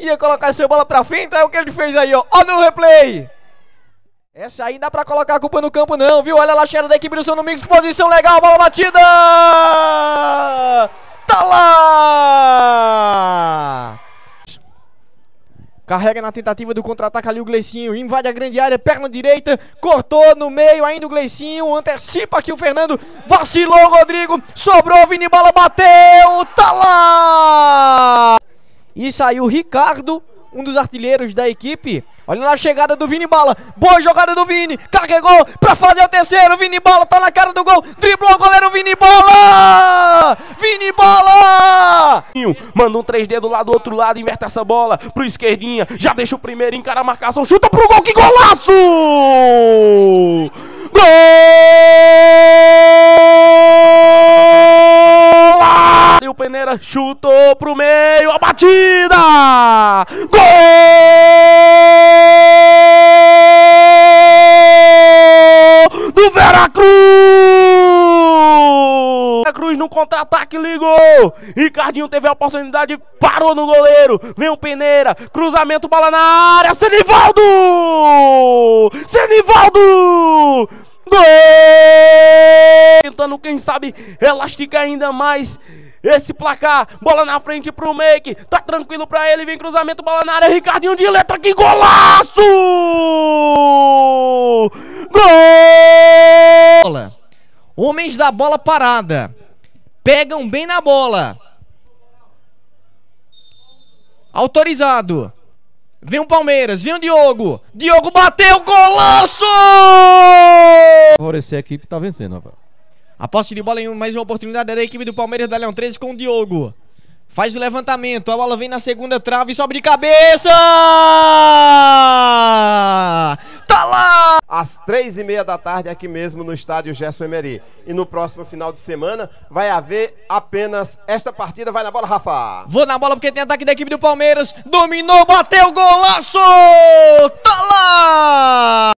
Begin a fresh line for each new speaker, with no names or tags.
ia colocar essa bola pra frente, é o que ele fez aí, ó. Olha no replay. Essa aí dá pra colocar a culpa no campo não, viu? Olha lá a chegada da equipe do São Domingos, posição legal, bola batida! Tá lá! Carrega na tentativa do contra-ataque ali o Gleicinho, invade a grande área, perna direita, cortou no meio ainda o Gleicinho, antecipa aqui o Fernando, vacilou o Rodrigo, sobrou, Vini Bala bateu, tá lá! E saiu o Ricardo, um dos artilheiros da equipe. Olha lá a chegada do Vini Bala, boa jogada do Vini, carregou pra fazer o terceiro, Vini Bala tá na cara do gol, driblou o goleiro Vini Bala! Vini Bala!
Manda um 3D do lado do outro lado, inverte essa bola pro esquerdinha, já deixa o primeiro, encara a marcação, chuta pro gol, que golaço! Gol! E o Peneira chutou pro meio, a batida! Gol! Do Veracruz! Veracruz no contra-ataque ligou. Ricardinho teve a oportunidade, parou no goleiro. Vem o Peneira, cruzamento, bola na área. Senivaldo! Senivaldo! Gol! Tentando, quem sabe, elasticar ainda mais esse placar. Bola na frente pro Make. Tá tranquilo pra ele. Vem cruzamento, bola na área. Ricardinho de letra. Que golaço!
Gol! Homens da bola parada. Pegam bem na bola. Autorizado. Vem o Palmeiras, vem o Diogo. Diogo bateu, golaço!
Favorecer a equipe que tá vencendo, rapaz.
A posse de bola em mais uma oportunidade da equipe do Palmeiras da Leão 13 com o Diogo. Faz o levantamento, a bola vem na segunda trave, sobe de cabeça! Tá lá!
Às 3h30 da tarde, aqui mesmo no estádio Gerson Emery. E no próximo final de semana vai haver apenas esta partida. Vai na bola, Rafa!
Vou na bola porque tem ataque da equipe do Palmeiras. Dominou, bateu, golaço! Tá lá!